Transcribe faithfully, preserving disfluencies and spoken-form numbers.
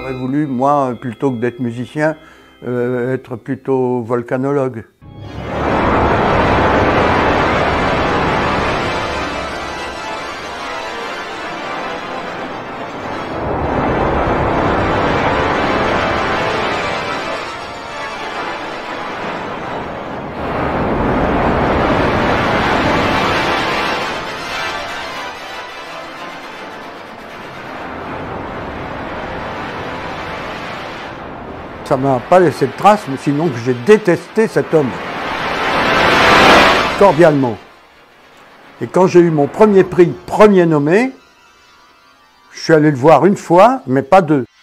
J'aurais voulu, moi, plutôt que d'être musicien, euh, être plutôt volcanologue. Ça m'a pas laissé de trace, mais sinon que j'ai détesté cet homme, cordialement. Et quand j'ai eu mon premier prix, premier nommé, je suis allé le voir une fois, mais pas deux.